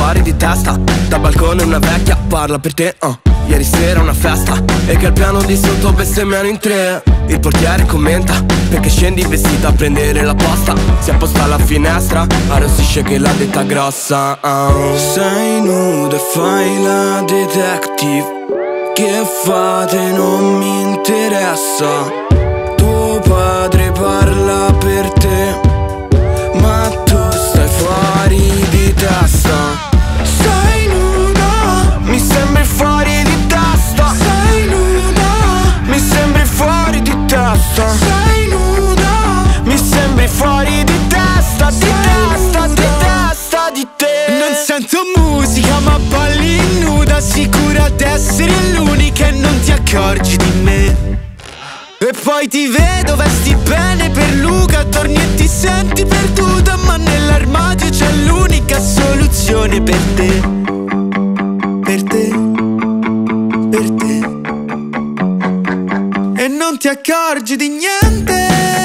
fuori di testa. Da balcone una vecchia parla per te, ieri sera una festa e che al piano di sotto bestemmiano in tre. Il portiere commenta perché scendi vestita a prendere la posta. Si apposta alla finestra, arrossisce che l'ha detta grossa. Sei nuda e fai la detective. Che fate non mi interessa. Tuo padre parla per te, ma tu stai fuori di testa. Sei nuda, mi sembri fuori di testa. Sei nuda, mi sembri fuori di testa. Sei nuda, mi sembri fuori di testa. Di testa, di testa, di te. Non sento musica ma balli nuda, sicura d'essere l'unica e non ti accorgi di me. E poi ti vedo, vesti bene per Luca, torni e ti senti perduta, ma nell'armadio c'è l'unica soluzione per te. Per te, per te. E non ti accorgi di niente.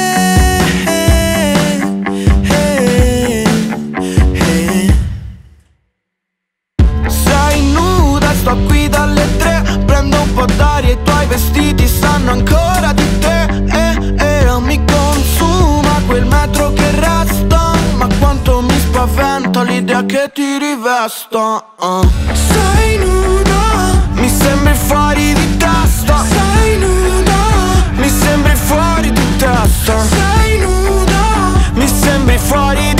Sei nuda, sto qui dalle 3. Prendo un po' d'aria e i tuoi vestiti sanno ancora di te. Mi consuma quel metro che resta, ma quanto mi spaventa l'idea che ti rivesta. Sei nuda, mi sembri fuori di testa. Sei nuda, mi sembri fuori di testa. Sei nuda, mi sembri fuori di